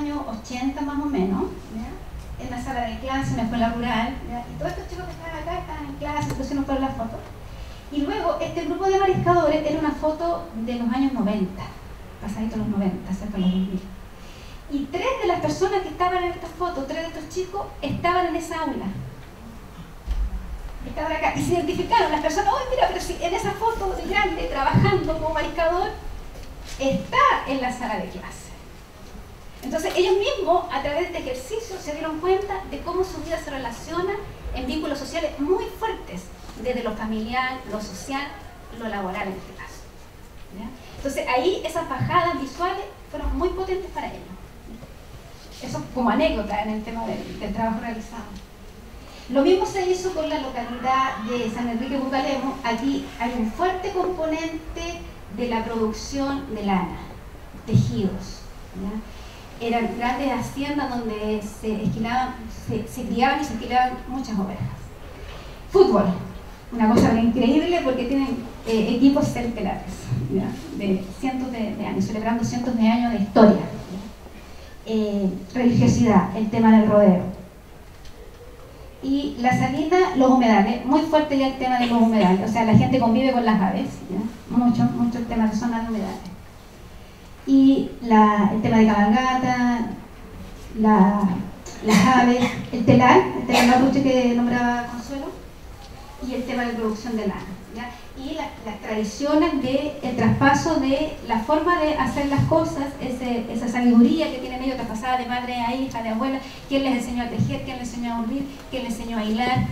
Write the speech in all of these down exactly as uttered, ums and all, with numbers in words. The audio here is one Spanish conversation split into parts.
años ochenta más o menos, ¿ya? En la sala de clase, una escuela rural, ¿ya? Y todos estos chicos que estaban acá estaban en clase, pusieron para la foto. Y luego este grupo de mariscadores era una foto de los años noventa, pasaditos los noventa, cerca de los dos mil. Y tres de las personas que estaban en esta foto, tres de estos chicos, estaban en esa aula. Estaban acá y se identificaron las personas. ¡Oh, mira, pero si en esa foto de grande, trabajando como mariscador, está en la sala de clase! Entonces ellos mismos, a través de este ejercicio, se dieron cuenta de cómo su vida se relaciona en vínculos sociales muy fuertes, desde lo familiar, lo social, lo laboral en este caso, ¿ya? Entonces ahí esas bajadas visuales fueron muy potentes para ellos. Eso como anécdota en el tema del, del trabajo realizado. Lo mismo se hizo con la localidad de San Enrique Bucalemo. Aquí hay un fuerte componente de la producción de lana, tejidos, ¿ya? Eran grandes haciendas donde se esquilaban, se, se criaban y se esquilaban muchas ovejas. Fútbol, una cosa increíble porque tienen eh, equipos centenares, ¿ya? De cientos de, de años, celebrando cientos de años de historia. Eh, religiosidad, el tema del rodeo. Y la salina, los humedales, muy fuerte ya el tema de los humedales, o sea, la gente convive con las aves, ¿ya? Mucho, mucho el tema de zonas de humedales. Y la, el tema de cabalgata, la, las aves, el telar, el telar mapuche que nombraba Consuelo, y el tema de producción de lana, ¿ya? Y la, las tradiciones del traspaso de la forma de hacer las cosas, ese, esa sabiduría que tienen ellos traspasada de madre a hija, de abuela, quién les enseñó a tejer, quién les enseñó a urdir, quién les enseñó a hilar.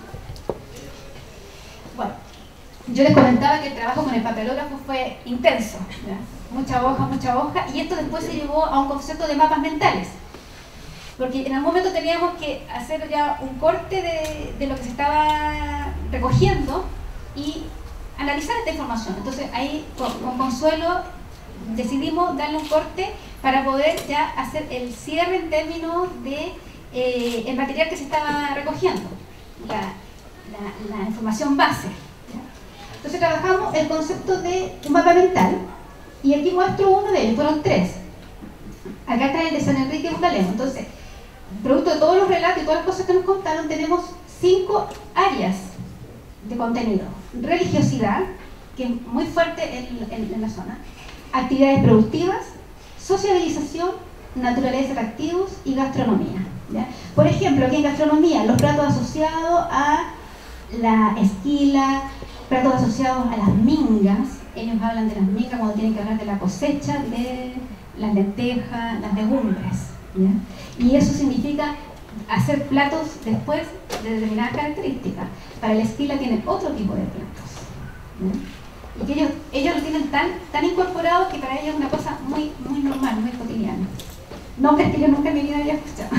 Bueno, yo les comentaba que el trabajo con el papelógrafo fue intenso, ¿ya? Mucha hoja, mucha hoja, y esto después se llevó a un concepto de mapas mentales, porque en algún momento teníamos que hacer ya un corte de, de lo que se estaba recogiendo y analizar esta información. Entonces ahí con, con Consuelo decidimos darle un corte para poder ya hacer el cierre en términos de eh, el material que se estaba recogiendo, la, la, la información base, ¿ya? Entonces trabajamos el concepto de un mapa mental y aquí muestro uno de ellos, fueron tres. Acá está el de San Enrique Bucalemo. Entonces, producto de todos los relatos y todas las cosas que nos contaron, tenemos cinco áreas de contenido. Religiosidad, que es muy fuerte en, en, en la zona. Actividades productivas, sociabilización, naturaleza de activos y gastronomía, ¿ya? Por ejemplo, aquí en gastronomía, los platos asociados a la esquila, platos asociados a las mingas. Ellos hablan de las mingas cuando tienen que hablar de la cosecha de las lentejas, las legumbres, ¿ya? Y eso significa hacer platos después de determinadas características. Para la esquila tienen otro tipo de platos, ¿ya? Y que ellos, ellos lo tienen tan, tan incorporado que para ellos es una cosa muy, muy normal, muy cotidiana. Nombres que yo nunca en mi vida había escuchado.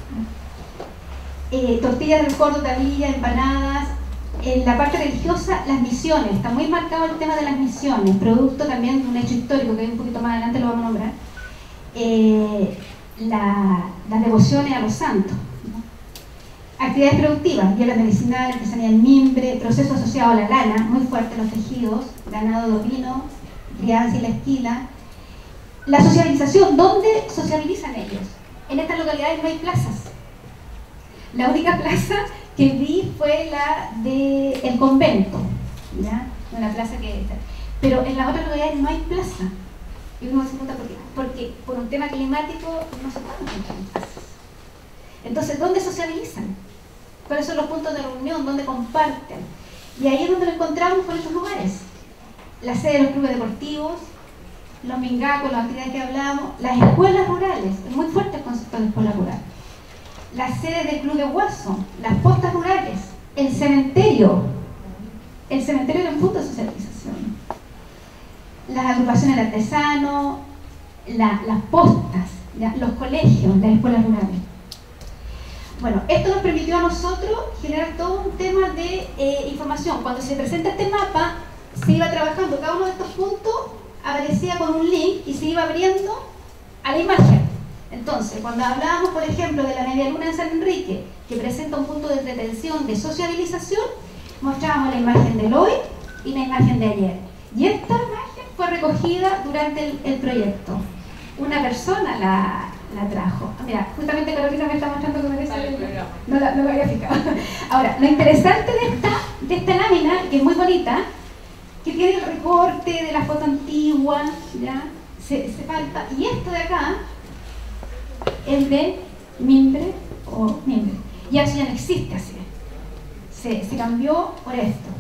Eh, tortillas de recuerdo, tablilla, empanadas. En la parte religiosa, las misiones. Está muy marcado el tema de las misiones, producto también de un hecho histórico que un poquito más adelante lo vamos a nombrar. Eh, la, las devociones a los santos, ¿no? Actividades productivas, hierbas medicinales, artesanía del mimbre, procesos asociados a la lana, muy fuerte los tejidos, ganado ovino, crianza y la esquila. La socialización, ¿dónde socializan ellos? En estas localidades no hay plazas. La única plaza que vi fue la del convento, ¿ya? Una plaza que... Pero en las otras localidades no hay plaza. Y uno se pregunta por qué. Porque por un tema climático no se pueden encontrar plazas. Entonces, ¿dónde socializan? ¿Cuáles son los puntos de reunión? ¿Dónde comparten? Y ahí es donde lo encontramos por esos lugares. La sede de los clubes deportivos, los mingacos, las actividades que hablábamos, las escuelas rurales, es muy fuerte el concepto de escuela rural. Las sedes del club de Guaso, las postas rurales, el cementerio. El cementerio era un punto de socialización. Las agrupaciones de artesanos, la, las postas, ¿ya? Los colegios, las escuelas rurales. Bueno, esto nos permitió a nosotros generar todo un tema de eh, información. Cuando se presenta este mapa, se iba trabajando cada uno de estos puntos, aparecía con un link y se iba abriendo a la imagen. Entonces, cuando hablábamos, por ejemplo, de la media luna de San Enrique, que presenta un punto de entretención, de sociabilización, mostrábamos la imagen del hoy y la imagen de ayer. Y esta imagen fue recogida durante el, el proyecto. Una persona, la, la trajo. Mira, justamente Carolina me está mostrando que merece el programa. No, la, no lo había fijado. Ahora, lo interesante de esta, de esta lámina, que es muy bonita, que tiene el recorte de la foto antigua, ¿ya? Se, se falta. Y esto de acá es de mimbre o mimbre. Y eso ya no existe así. Se, se cambió por esto.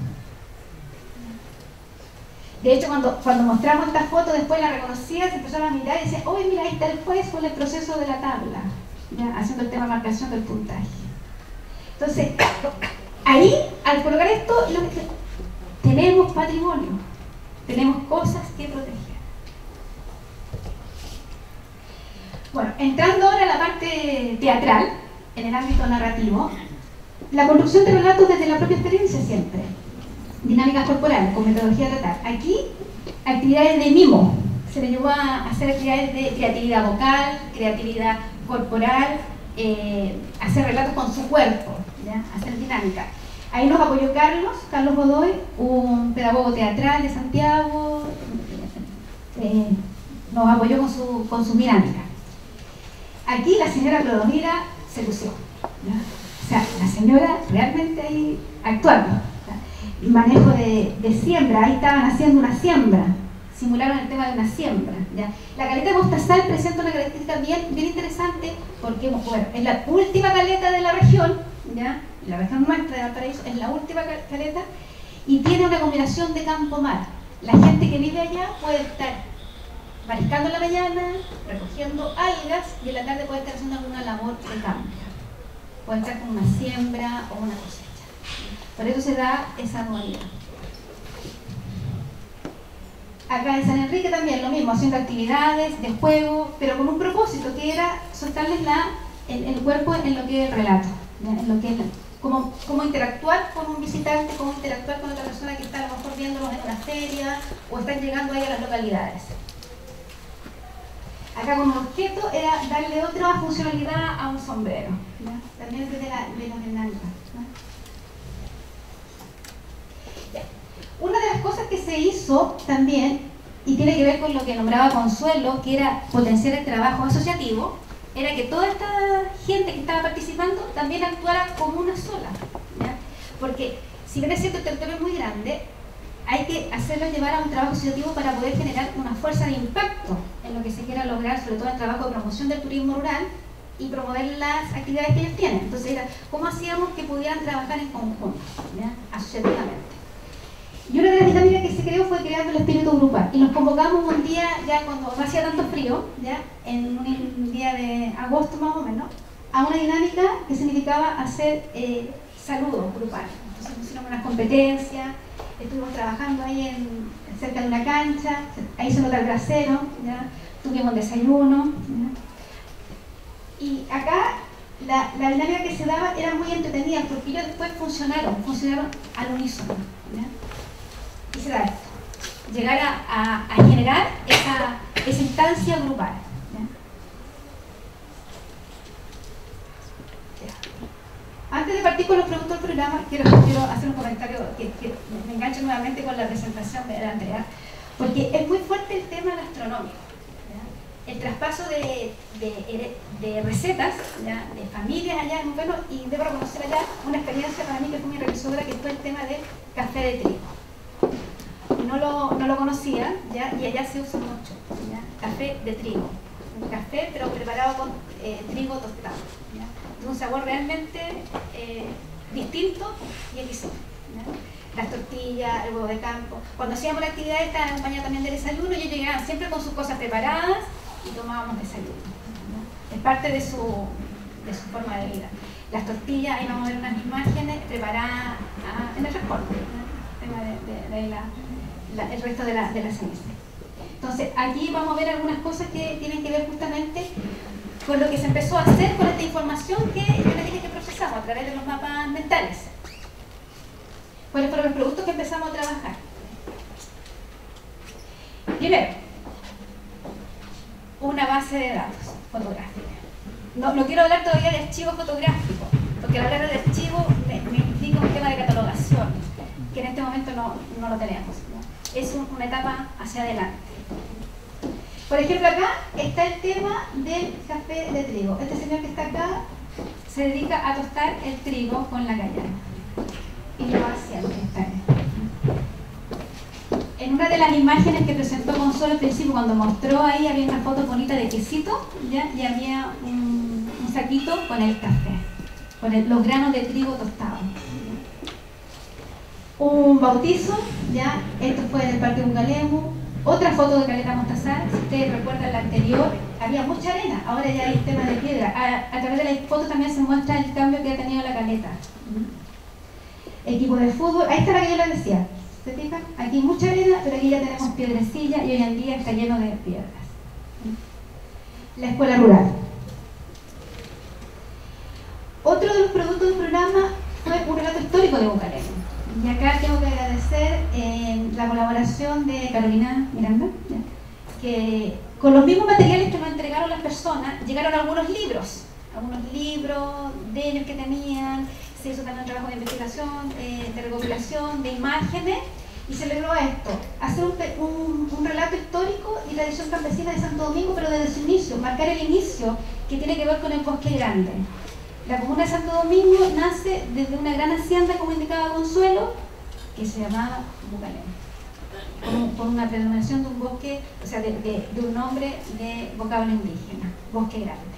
De hecho, cuando, cuando mostramos esta foto, después la reconocía, se empezaron a mirar y decían, oye, mira, ahí está el juez con el proceso de la tabla, ¿ya? Haciendo el tema de marcación del puntaje. Entonces, ahí, al colocar esto, lo que, tenemos patrimonio, tenemos cosas que proteger. Bueno, entrando ahora a la parte teatral, en el ámbito narrativo, la construcción de relatos desde la propia experiencia siempre. Dinámicas corporales, con metodología de tratar. Aquí, actividades de mimo. Se le llevó a hacer actividades de creatividad vocal, creatividad corporal, eh, hacer relatos con su cuerpo, ¿ya? Hacer dinámica. Ahí nos apoyó Carlos, Carlos Godoy, un pedagogo teatral de Santiago, eh, nos apoyó con su, con su dinámica. Aquí la señora Clodomira se lució, ¿ya? O sea, la señora realmente ahí actuando. Manejo de, de siembra, ahí estaban haciendo una siembra, simularon el tema de una siembra, ¿ya? La caleta de Mostazal presenta una característica bien, bien interesante porque, bueno, es la última caleta de la región, ¿ya? La región nuestra de Valparaíso es la última caleta y tiene una combinación de campo-mar. La gente que vive allá puede estar mariscando en la mañana, recogiendo algas y en la tarde puede estar haciendo alguna labor de campo, puede estar con una siembra o una cosecha. Por eso se da esa dualidad. Acá en San Enrique también lo mismo, haciendo actividades de juego, pero con un propósito que era soltarles la, el, el cuerpo en lo que es el relato, ¿ya? En lo que es la, cómo, cómo interactuar con un visitante, cómo interactuar con otra persona que está a lo mejor viéndolos en una feria o están llegando ahí a las localidades. Acá como objeto era darle otra funcionalidad a un sombrero, ¿ya? También desde la, de la dinámica. Una de las cosas que se hizo también, y tiene que ver con lo que nombraba Consuelo, que era potenciar el trabajo asociativo, era que toda esta gente que estaba participando también actuara como una sola, ¿ya? Porque si bien es cierto el territorio es muy grande, hay que hacerlo llevar a un trabajo asociativo para poder generar una fuerza de impacto en lo que se quiera lograr, sobre todo el trabajo de promoción del turismo rural y promover las actividades que ellos tienen. Entonces era, ¿cómo hacíamos que pudieran trabajar en conjunto, ¿ya? Asociativamente? Y una de las dinámicas que se creó fue creando el espíritu grupal. Y nos convocamos un día, ya cuando no hacía tanto frío, ya en un día de agosto más o menos, a una dinámica que significaba hacer eh, saludos grupales. Entonces pusieron unas competencias, estuvimos trabajando ahí en, cerca de una cancha, ahí se nota el brasero, ¿ya? Tuvimos desayuno, ¿ya? Y acá la, la dinámica que se daba era muy entretenida porque ellos después funcionaron, funcionaron al unísono, ¿ya? Y se da esto, llegar a, a, a generar esa, esa instancia grupal, ¿ya? Ya. Antes de partir con los productos del programa, quiero, quiero hacer un comentario que, que me engancho nuevamente con la presentación de Andrea, porque es muy fuerte el tema gastronómico, ¿ya? El traspaso de, de, de recetas, ¿ya? De familias allá es muy bueno, y debo reconocer allá una experiencia para mí que fue muy enriquecedora, que fue el tema del café de trigo. No lo, no lo conocía, ¿ya? Y allá se usa mucho, ¿ya? Café de trigo, un café pero preparado con eh, trigo tostado, ¿ya? De un sabor realmente eh, distinto y exquisito, ¿ya? Las tortillas, el huevo de campo. Cuando hacíamos la actividad esta acompañada también del desayuno, ellos llegaban siempre con sus cosas preparadas y tomábamos desayuno, ¿ya? Es parte de su, de su forma de vida. Las tortillas, ahí vamos a ver unas imágenes preparadas a, en el transporte, ¿ya? El tema de, de, de la La, el resto de la, de la semestre. Entonces, aquí vamos a ver algunas cosas que tienen que ver justamente con lo que se empezó a hacer con esta información que yo les dije que procesamos a través de los mapas mentales. ¿Cuáles fueron los productos que empezamos a trabajar? Primero, una base de datos fotográfica. No, no quiero hablar todavía de archivo fotográfico, porque al hablar de archivo me, me implica un tema de catalogación, que en este momento no, no lo tenemos, ¿no? Es un, una etapa hacia adelante. Por ejemplo, acá está el tema del café de trigo. Este señor que está acá se dedica a tostar el trigo con la cayena. Y lo hace al está. En una de las imágenes que presentó Consuelo al principio, cuando mostró ahí, había una foto bonita de quesito, ¿ya? Y había un, un saquito con el café, con el, los granos de trigo tostados. Un bautizo, ¿ya? Esto fue del Parque Bungalemu. Otra foto de Caleta Mostazal, si ustedes recuerdan la anterior, había mucha arena, ahora ya hay tema de piedra. A, a través de la foto también se muestra el cambio que ha tenido la caleta. Equipo de fútbol, ahí está la que yo les decía. ¿Se fijan? Aquí hay mucha arena, pero aquí ya tenemos piedrecilla y hoy en día está lleno de piedras. La escuela rural. Otro de los productos del programa fue un relato histórico de Bungalemu. Y acá tengo que agradecer eh, la colaboración de Carolina Miranda, ¿ya? Que con los mismos materiales que nos entregaron las personas, llegaron algunos libros, algunos libros de ellos que tenían, se hizo también un trabajo de investigación, eh, de recopilación, de imágenes, y se logró esto, hacer un, un, un relato histórico y tradición campesina de Santo Domingo, pero desde su inicio, marcar el inicio que tiene que ver con el Bosque Grande. La comuna de Santo Domingo nace desde una gran hacienda, como indicaba Consuelo, que se llamaba Bungalemu, por una predominación de un bosque, o sea, de, de, de un nombre de vocablo indígena, Bosque Grande.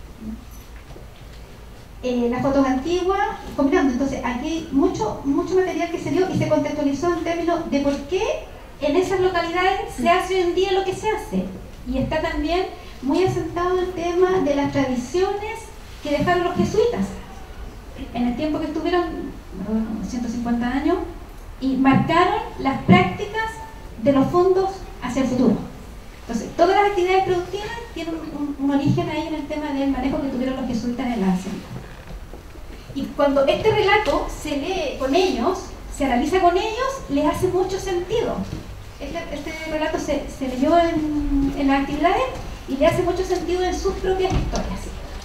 Eh, las fotos antiguas, combinando, entonces aquí hay mucho, mucho material que se dio y se contextualizó en términos de por qué en esas localidades se hace hoy en día lo que se hace. Y está también muy asentado el tema de las tradiciones que dejaron los jesuitas en el tiempo que estuvieron, ciento cincuenta años, y marcaron las prácticas de los fondos hacia el futuro. Entonces, todas las actividades productivas tienen un, un, un origen ahí en el tema del manejo que tuvieron los jesuitas en la hacienda. Y cuando este relato se lee con ellos, se analiza con ellos, les hace mucho sentido. Este, este relato se, se leyó en, en las actividades y le hace mucho sentido en sus propias historias.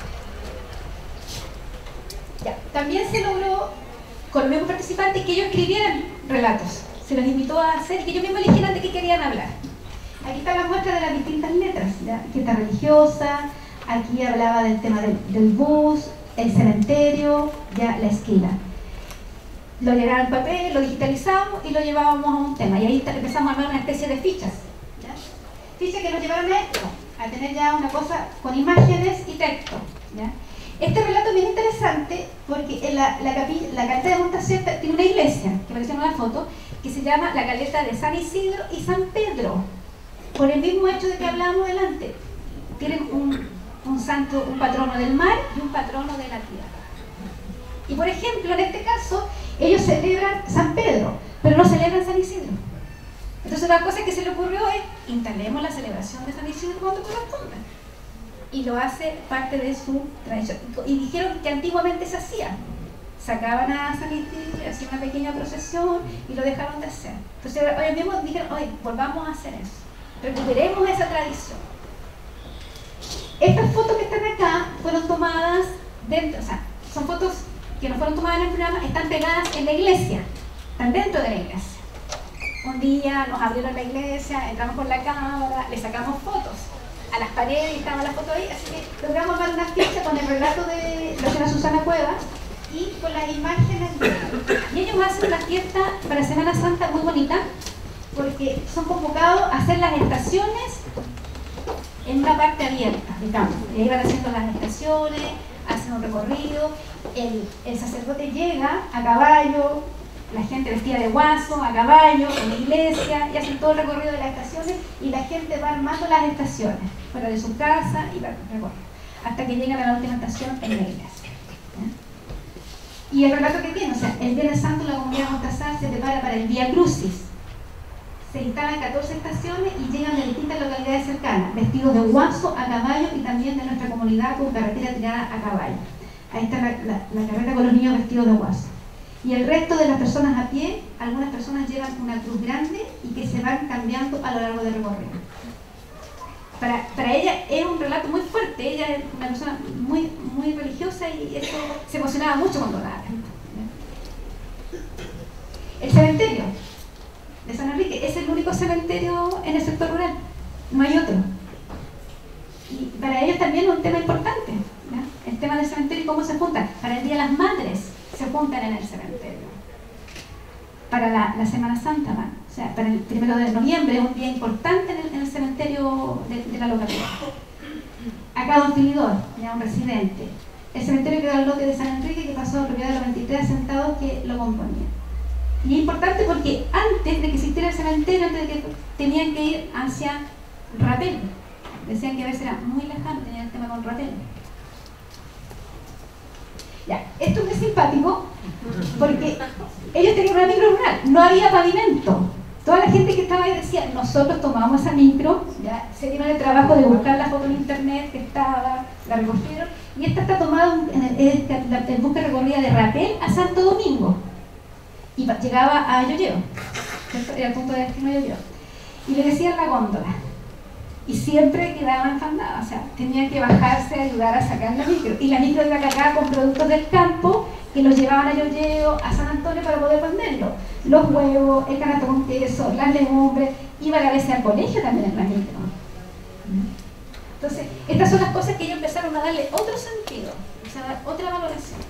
Ya. También se logró con los mismos participantes que ellos escribieran relatos. Se los invitó a hacer y que ellos mismos eligieran de qué querían hablar. Aquí está la muestra de las distintas letras, ¿ya? Aquí está religiosa, aquí hablaba del tema del, del bus, el cementerio, ya la esquina. Lo llevaron al papel, lo digitalizamos y lo llevábamos a un tema. Y ahí está, empezamos a armar una especie de fichas, ¿ya? Fichas que nos llevaron a esto, a tener ya una cosa con imágenes y texto, ¿ya? Este relato es bien interesante porque en la, la, capilla, la caleta de Montacierta tiene una iglesia, que apareció en una foto, que se llama la caleta de San Isidro y San Pedro, por el mismo hecho de que hablábamos delante. Tienen un, un santo, un patrono del mar y un patrono de la tierra. Y por ejemplo, en este caso, ellos celebran San Pedro, pero no celebran San Isidro. Entonces la cosa que se le ocurrió es, instalemos la celebración de San Isidro cuando corresponda. Y lo hace parte de su tradición. Y dijeron que antiguamente se hacía. Sacaban a San Isidro, hacían una pequeña procesión y lo dejaron de hacer. Entonces ellos mismos dijeron, oye, volvamos a hacer eso. Recuperemos esa tradición. Estas fotos que están acá fueron tomadas dentro, o sea, son fotos que no fueron tomadas en el programa, están pegadas en la iglesia, están dentro de la iglesia. Un día nos abrieron la iglesia, entramos con la cámara, le sacamos fotos a las paredes y estaban las fotos ahí, así que logramos armar una ficha con el relato de la señora Susana Cuevas y con las imágenes de... Y ellos hacen una fiesta para Semana Santa muy bonita, porque son convocados a hacer las estaciones en una parte abierta de campo. Y ahí van haciendo las estaciones, hacen un recorrido, el, el sacerdote llega a caballo, la gente vestida de guaso, a caballo, en la iglesia, y hacen todo el recorrido de las estaciones y la gente va armando las estaciones fuera de su casa y va recorriendo hasta que llegan a la última estación en la iglesia. ¿Ya? Y el relato que tiene, o sea, el Viernes Santo la comunidad de Montazal se prepara para el Vía Crucis. Se instalan catorce estaciones y llegan de distintas localidades cercanas, vestidos de guaso, a caballo y también de nuestra comunidad con carretera tirada a caballo. Ahí está la, la, la carreta con los niños vestidos de guaso. Y el resto de las personas a pie, algunas personas llevan una cruz grande y que se van cambiando a lo largo del recorrido. Para, para ella es un relato muy fuerte, ella es una persona muy, muy religiosa y eso se emocionaba mucho cuando la habla. El cementerio de San Enrique es el único cementerio en el sector rural, no hay otro. Para el Día de las Madres se juntan en el cementerio. Para la, la Semana Santa van. O sea, para el primero de noviembre es un día importante en el, en el cementerio de, de la localidad. Acá Don Filidor, ya un residente. El cementerio quedó al lote de San Enrique, que pasó a propiedad de los veintitrés asentados que lo componían. Y es importante porque antes de que existiera el cementerio, antes de que tenían que ir hacia Rapel. Decían que a veces era muy lejano, tenían el tema con Rapel. Ya, esto es muy simpático porque ellos tenían una micro rural, no había pavimento. Toda la gente que estaba ahí decía, nosotros tomamos esa micro, ya se dieron el trabajo de buscar la foto en internet que estaba, la recogieron, y esta está tomada en el, el, el, el buque recorrida de Rapel a Santo Domingo. Y llegaba a Yoyeo, era el punto de destino de Yoyeo. Y le decían la góndola. Y siempre quedaba enfandada, o sea, tenía que bajarse a ayudar a sacar la micro. Y la micro iba cargada con productos del campo que los llevaban a Yoyeo, a San Antonio para poder venderlo. Los huevos, el canasto con queso, las legumbres, iba a veces al colegio también en la micro. Entonces, estas son las cosas que ellos empezaron a darle otro sentido, o sea, dar otra valoración.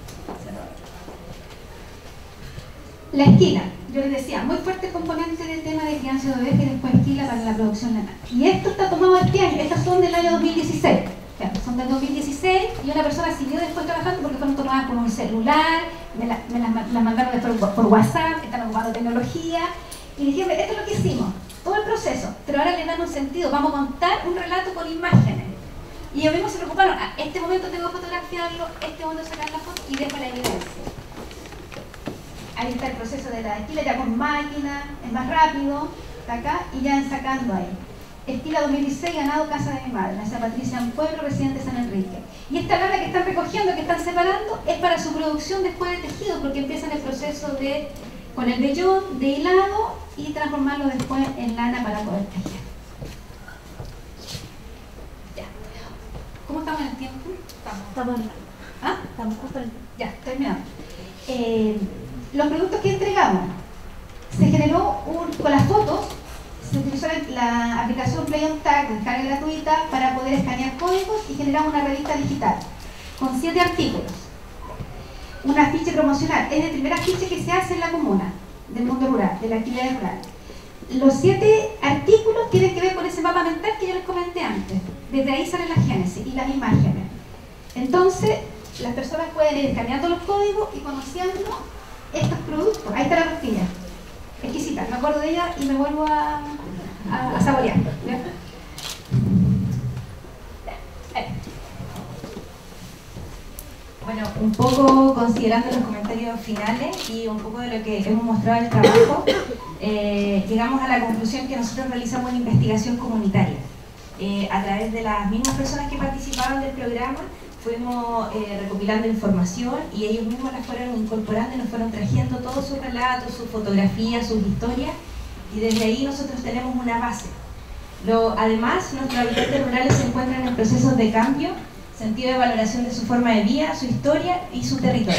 La esquila, yo les decía, muy fuerte componente del tema de crianza de ovejas y después esquila para la producción lanar. Y esto está tomado este año, estas son del año dos mil dieciséis. Claro, son del dos mil dieciséis y una persona siguió después trabajando porque fueron tomadas por un celular, me, la, me las, las mandaron después por, por WhatsApp, están ocupando tecnología. Y dijeron, esto es lo que hicimos, todo el proceso, pero ahora le dan un sentido, vamos a contar un relato con imágenes. Y ellos mismos se preocuparon, a este momento tengo que fotografiarlo, este momento sacar la foto y dejo la evidencia. Ahí está el proceso de la esquila, ya con máquina, es más rápido, está acá, y ya sacando ahí. Esquila dos mil dieciséis, ganado Casa de mi Madre, la señora Patricia en Pueblo, residente de San Enrique. Y esta lana que están recogiendo, que están separando, es para su producción después de tejido, porque empiezan el proceso de, con el vellón, de hilado, y transformarlo después en lana para poder tejer. Ya. ¿Cómo estamos en el tiempo? Estamos. Estamos. ¿Ah? Estamos justo en el tiempo. Ya, terminamos. Eh, los productos que entregamos, se generó un, con las fotos, se utilizó la, la aplicación Play on Tag de descarga gratuita para poder escanear códigos y generamos una revista digital con siete artículos. Un afiche promocional, es el primer afiche que se hace en la comuna, del mundo rural, de la actividad rural. Los siete artículos tienen que ver con ese mapa mental que yo les comenté antes. Desde ahí sale la génesis y las imágenes. Entonces, las personas pueden ir escaneando los códigos y conociendo estos productos. Ahí está la tortilla, exquisita, me acuerdo de ella y me vuelvo a, a, a saborear. ¿Ya? Bueno, un poco considerando los comentarios finales y un poco de lo que hemos mostrado en el trabajo, eh, llegamos a la conclusión que nosotros realizamos una investigación comunitaria. Eh, a través de las mismas personas que participaban del programa, fuimos eh, recopilando información y ellos mismos las fueron incorporando y nos fueron trayendo todos sus relatos, sus fotografías, sus historias, y desde ahí nosotros tenemos una base. Lo, además, nuestros habitantes rurales se encuentran en procesos de cambio, sentido de valoración de su forma de vida, su historia y su territorio.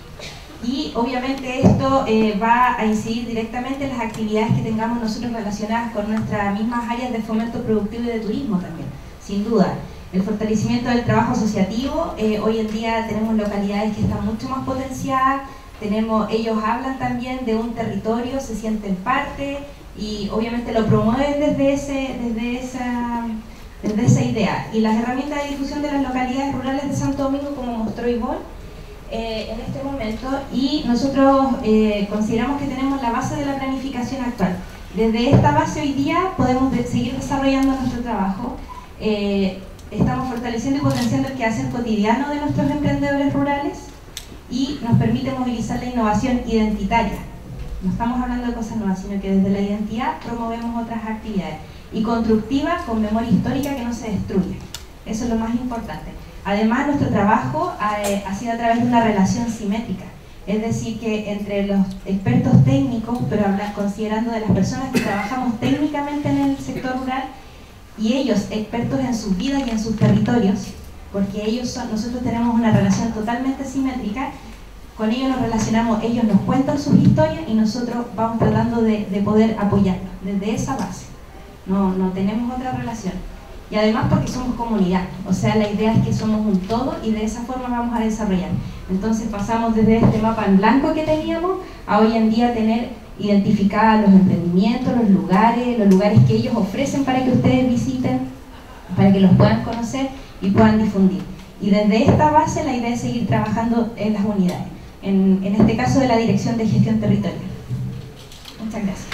Y obviamente esto eh, va a incidir directamente en las actividades que tengamos nosotros relacionadas con nuestras mismas áreas de fomento productivo y de turismo también, sin duda. El fortalecimiento del trabajo asociativo, eh, hoy en día tenemos localidades que están mucho más potenciadas, tenemos, ellos hablan también de un territorio, se sienten parte y obviamente lo promueven desde, ese, desde, esa, desde esa idea. Y las herramientas de difusión de las localidades rurales de Santo Domingo, como mostró Ivonne, eh, en este momento, y nosotros eh, consideramos que tenemos la base de la planificación actual. Desde esta base hoy día podemos de, seguir desarrollando nuestro trabajo. Eh, Estamos fortaleciendo y potenciando el quehacer cotidiano de nuestros emprendedores rurales y nos permite movilizar la innovación identitaria. No estamos hablando de cosas nuevas, sino que desde la identidad promovemos otras actividades. Y constructiva, con memoria histórica que no se destruya. Eso es lo más importante. Además, nuestro trabajo ha, ha sido a través de una relación simétrica. Es decir, que entre los expertos técnicos, pero hablar, considerando de las personas que trabajamos técnicamente en el sector rural, y ellos expertos en sus vidas y en sus territorios, porque ellos son, nosotros tenemos una relación totalmente simétrica, con ellos nos relacionamos, ellos nos cuentan sus historias y nosotros vamos tratando de, de poder apoyarlos desde esa base, no, no tenemos otra relación. y además porque somos comunidad, o sea, la idea es que somos un todo y de esa forma vamos a desarrollar. Entonces pasamos desde este mapa en blanco que teníamos a hoy en día tener identificados los emprendimientos, los lugares, los lugares que ellos ofrecen para que ustedes visiten, para que los puedan conocer y puedan difundir. Y desde esta base la idea es seguir trabajando en las unidades, en, en este caso de la Dirección de Gestión Territorial. Muchas gracias.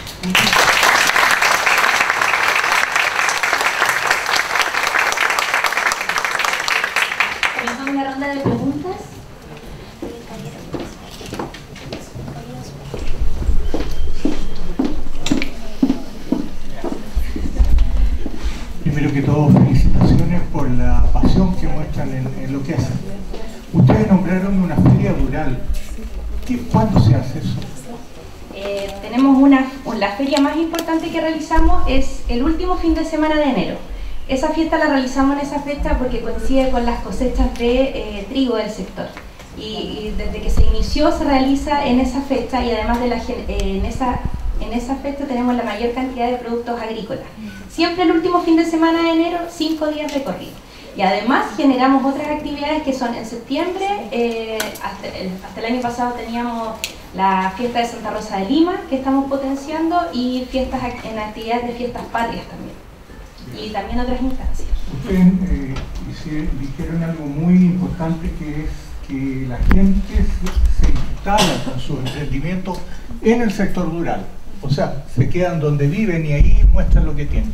Comenzamos la ronda de preguntas. Primero que todo, felicitaciones por la pasión que muestran en, en lo que hacen. Ustedes nombraron una feria rural. ¿Qué, ¿Cuándo se hace eso? Eh, tenemos una, la feria más importante que realizamos es el último fin de semana de enero. Esa fiesta la realizamos en esa fecha porque coincide con las cosechas de eh, trigo del sector. Y, y desde que se inició se realiza en esa fecha y además de la, eh, en, esa, en esa fecha tenemos la mayor cantidad de productos agrícolas. Siempre el último fin de semana de enero, cinco días de corrido. Y además generamos otras actividades que son en septiembre, eh, hasta, el, hasta el año pasado teníamos la fiesta de Santa Rosa de Lima, que estamos potenciando, y fiestas en actividades de fiestas patrias también. Y también otras instancias. Ustedes eh, dijeron algo muy importante, que es que la gente se, se instala con sus emprendimientos en el sector rural. O sea, se quedan donde viven y ahí muestran lo que tienen.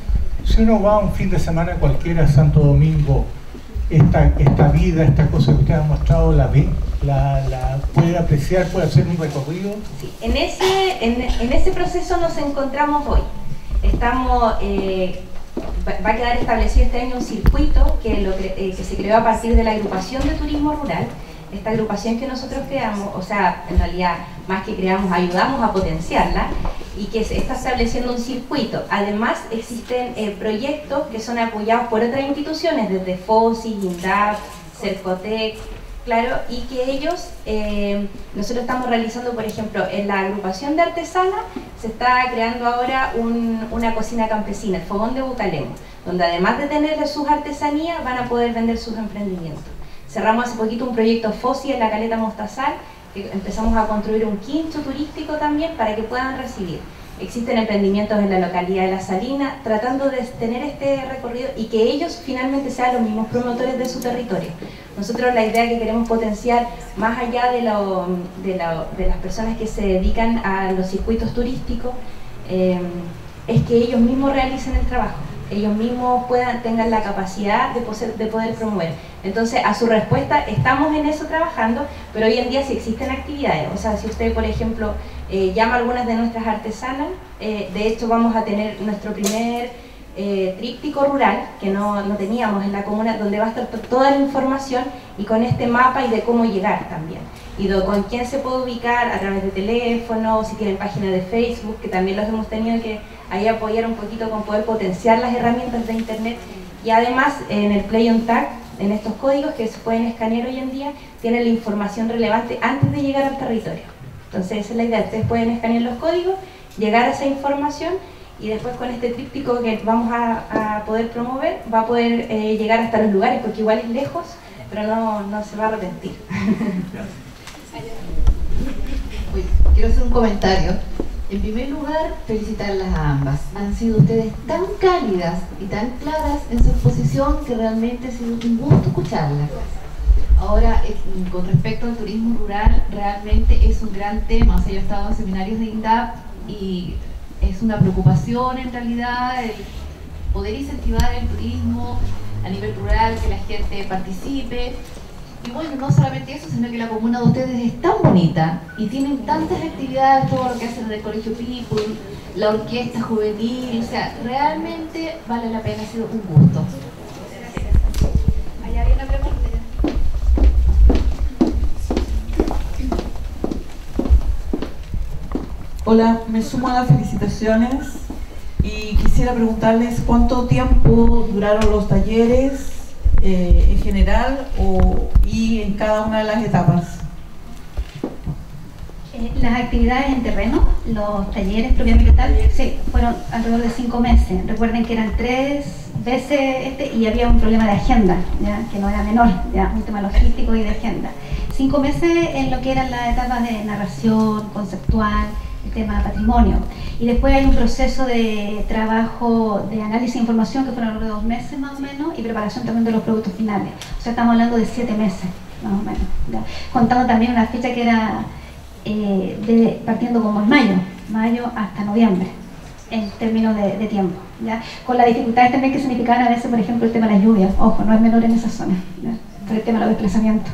Si uno va un fin de semana cualquiera a Santo Domingo, esta, esta vida, esta cosa que usted ha mostrado, la ve, la, la puede apreciar, puede hacer un recorrido. Sí, en ese, en, en ese proceso nos encontramos hoy. Estamos, eh, va a quedar establecido este año un circuito que, lo, eh, que se creó a partir de la agrupación de turismo rural. Esta agrupación que nosotros creamos, o sea, en realidad, más que creamos, ayudamos a potenciarla, y que se está estableciendo un circuito. Además, existen eh, proyectos que son apoyados por otras instituciones, desde FOSI, INDAP, Cercotec, claro, y que ellos, eh, nosotros estamos realizando, por ejemplo, en la agrupación de artesanas, se está creando ahora un, una cocina campesina, el Fogón de Bucalemo, donde además de tener sus artesanías, van a poder vender sus emprendimientos. Cerramos hace poquito un proyecto FOSI en la Caleta Mostazal, que empezamos a construir un quincho turístico también para que puedan recibir. Existen emprendimientos en la localidad de La Salina, tratando de tener este recorrido y que ellos finalmente sean los mismos promotores de su territorio. Nosotros la idea que queremos potenciar, más allá de, lo, de, lo, de las personas que se dedican a los circuitos turísticos, eh, es que ellos mismos realicen el trabajo. Ellos mismos puedan, tengan la capacidad de poder, de poder promover. Entonces, a su respuesta, estamos en eso trabajando, pero hoy en día sí existen actividades. O sea, si usted, por ejemplo, eh, llama a algunas de nuestras artesanas, eh, de hecho vamos a tener nuestro primer eh, tríptico rural, que no, no teníamos en la comuna, donde va a estar toda la información y con este mapa y de cómo llegar también. Y de, con quién se puede ubicar a través de teléfono, si tienen página de Facebook, que también los hemos tenido que ahí apoyar un poquito con poder potenciar las herramientas de internet. Y además en el Play on Tag, en estos códigos que se pueden escanear hoy en día, tienen la información relevante antes de llegar al territorio. Entonces esa es la idea, ustedes pueden escanear los códigos, llegar a esa información y después con este tríptico que vamos a, a poder promover, va a poder eh, llegar hasta los lugares, porque igual es lejos, pero no, no se va a arrepentir. Uy, quiero hacer un comentario. En primer lugar, felicitarlas a ambas. Han sido ustedes tan cálidas y tan claras en su exposición que realmente ha sido un gusto escucharlas. Ahora, eh, con respecto al turismo rural, realmente es un gran tema. O sea, yo he estado en seminarios de INDAP y es una preocupación en realidad el poder incentivar el turismo a nivel rural, que la gente participe. Y bueno, no solamente eso, sino que la comuna de ustedes es tan bonita y tienen tantas actividades, todo lo que hacen en el Colegio People, la orquesta juvenil, o sea, realmente vale la pena, ha sido un gusto. Allá hay una pregunta. Hola, me sumo a las felicitaciones y quisiera preguntarles cuánto tiempo duraron los talleres eh, en general o, y en cada una de las etapas. Eh, las actividades en terreno, los talleres propiamente tal, sí, fueron alrededor de cinco meses. Recuerden que eran tres veces este, y había un problema de agenda, ¿ya? Que no era menor, ¿ya? Un tema logístico y de agenda. Cinco meses en lo que eran las etapas de narración, conceptual, el tema de patrimonio. Y después hay un proceso de trabajo de análisis de información que fueron dos meses más o menos, y preparación también de los productos finales. O sea, estamos hablando de siete meses, más o menos, ¿ya? Contando también una fecha que era eh, de, partiendo como en mayo, mayo hasta noviembre, en términos de, de tiempo, ¿ya? Con las dificultades también que significaban a veces, por ejemplo, el tema de las lluvias. Ojo, no es menor en esa zona, ¿ya? Por el tema de los desplazamientos.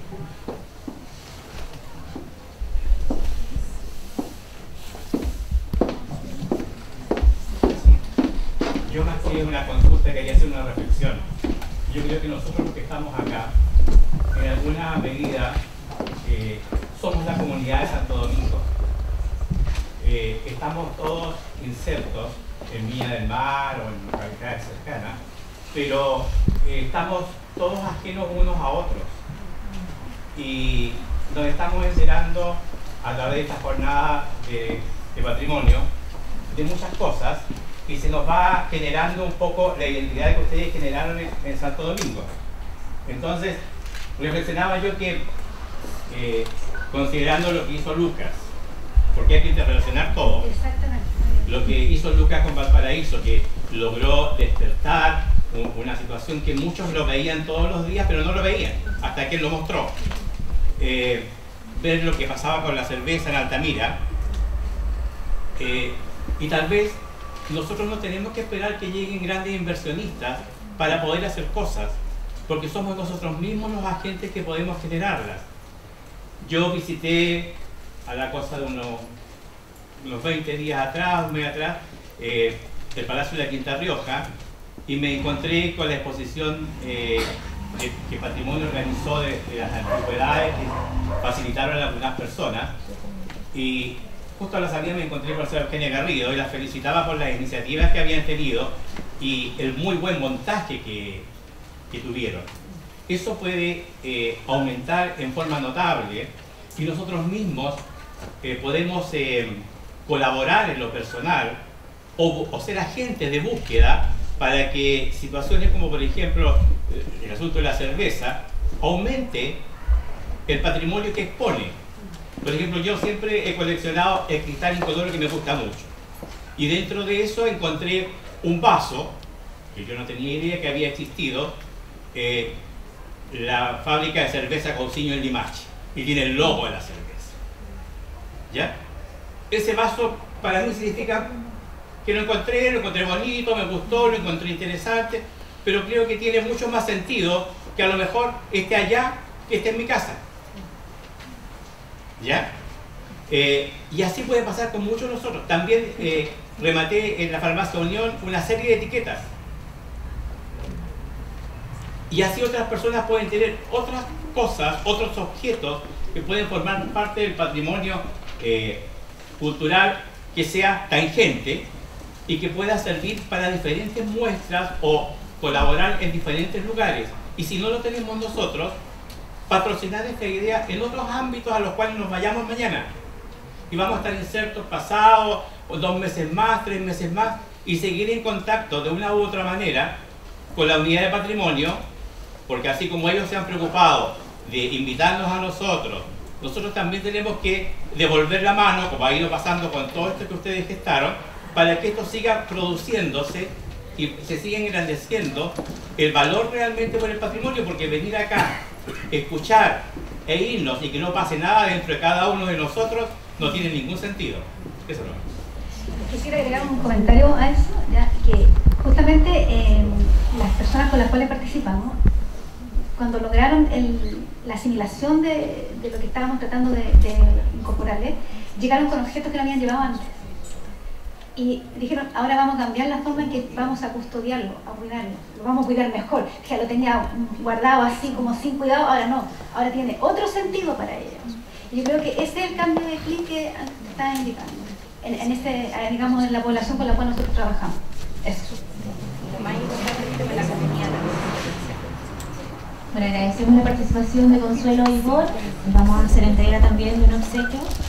Yo más que una consulta quería hacer una reflexión. Yo creo que nosotros los que estamos acá, en alguna medida, eh, somos la comunidad de Santo Domingo. Eh, estamos todos insertos en Viña del Mar o en localidades cercanas, pero eh, estamos todos ajenos unos a otros. Y nos estamos enterando a través de esta jornada de, de patrimonio de muchas cosas, y se nos va generando un poco la identidad que ustedes generaron en, en Santo Domingo. Entonces, reflexionaba yo que, eh, considerando lo que hizo Lucas, porque hay que interrelacionar todo. Exactamente. Lo que hizo Lucas con Valparaíso, que logró despertar un, una situación que muchos lo veían todos los días, pero no lo veían, hasta que él lo mostró. Eh, ver lo que pasaba con la cerveza en Altamira, eh, y tal vez nosotros no tenemos que esperar que lleguen grandes inversionistas para poder hacer cosas, porque somos nosotros mismos los agentes que podemos generarlas. Yo visité, a la cosa de unos, unos veinte días atrás, un mes atrás, eh, el Palacio de la Quinta Rioja, y me encontré con la exposición eh, que, que Patrimonio organizó de, de las antigüedades que facilitaron a algunas personas, y justo a la salida me encontré con la señora Eugenia Garrido y la felicitaba por las iniciativas que habían tenido y el muy buen montaje que, que tuvieron. Eso puede eh, aumentar en forma notable, y nosotros mismos eh, podemos eh, colaborar en lo personal o, o ser agentes de búsqueda para que situaciones como, por ejemplo, el asunto de la cerveza aumente el patrimonio que expone. Por ejemplo, yo siempre he coleccionado el cristal incoloro, que me gusta mucho, y dentro de eso encontré un vaso que yo no tenía idea que había existido, eh, la fábrica de cerveza Cousiño en Limache, y tiene el logo de la cerveza, ¿ya? Ese vaso para mí significa que lo encontré, lo encontré bonito, me gustó, lo encontré interesante, pero creo que tiene mucho más sentido que a lo mejor esté allá que esté en mi casa, ¿ya? Eh, y así puede pasar con muchos de nosotros. También eh, rematé en la Farmacia Unión una serie de etiquetas, y así otras personas pueden tener otras cosas, otros objetos que pueden formar parte del patrimonio eh, cultural, que sea tangente y que pueda servir para diferentes muestras o colaborar en diferentes lugares. Y si no lo tenemos nosotros, patrocinar esta idea en otros ámbitos a los cuales nos vayamos mañana, y vamos a estar insertos pasados, o dos meses más, tres meses más, y seguir en contacto de una u otra manera con la unidad de patrimonio, porque así como ellos se han preocupado de invitarnos a nosotros, nosotros también tenemos que devolver la mano, como ha ido pasando con todo esto que ustedes gestaron, para que esto siga produciéndose y se siga engrandeciendo el valor realmente por el patrimonio, porque venir acá, escuchar e irnos y que no pase nada dentro de cada uno de nosotros no tiene ningún sentido. Eso no. Quisiera agregar un comentario a eso, ya que justamente eh, las personas con las cuales participamos, cuando lograron el, la asimilación de, de lo que estábamos tratando de, de incorporarles, llegaron con objetos que no habían llevado antes. Y dijeron, ahora vamos a cambiar la forma en que vamos a custodiarlo, a cuidarlo, lo vamos a cuidar mejor. Ya lo tenía guardado así como sin cuidado, ahora no, ahora tiene otro sentido para ellos. Y yo creo que ese es el cambio de clic que está indicando, en, en ese, digamos, en la población con la cual nosotros trabajamos. Eso. Bueno, agradecemos la participación de Consuelo y Ivonne. Vamos a hacer entrega también de un obsequio.